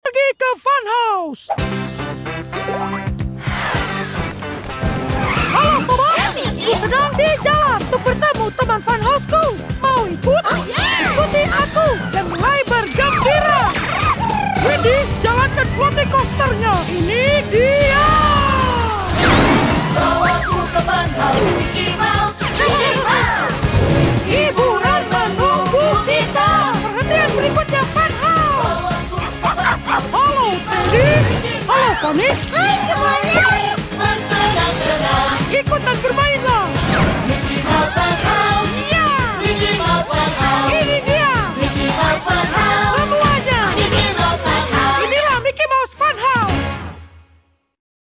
pergi ke Funhouse. Halo sobat, aku sedang di jalan untuk bertemu teman Funhouse-ku. Mau ikut? Ikuti aku dan mulai bergembira. Wendy, jalankan floating coasternya. Ini dia. Bawaku ke Funhouse, Mickey Mouse, Mickey Mouse. Hiburan menunggu kita. Perhatian berikutnya Funhouse. Halo Wendy. Halo Tony. Hai semuanya. Bersenang-senang. Ikut dan bermain